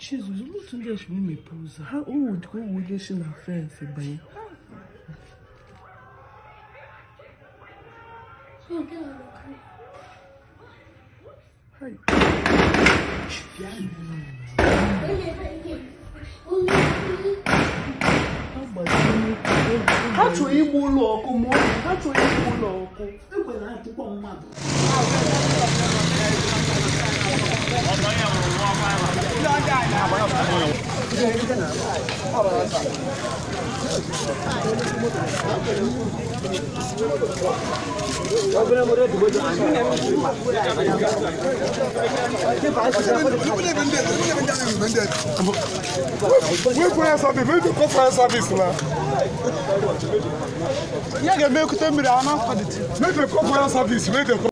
Jesus, não te deixa me pousa. O deixa na frente, bem. Ai. Ha chọrọ igbu ụlọ ọkụ ma ha chọrọ igbu ụlọ ọkụ. Ekwela atụkwa mmadụ. Fire service, we do fire service now. Yeah, make them be an answer. Make the fire service, make the